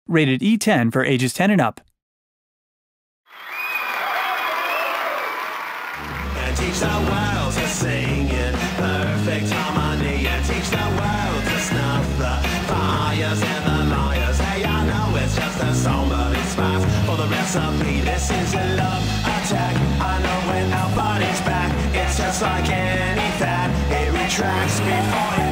Rated E10 for ages 10 and up. And teach the world to sing in perfect harmony. And teach the world to snuff the fires and the liars. Hey, I know it's just a song, but it's fast for the recipe. This is a love attack. I know when our body's back, it's just like any fat. It retracts before it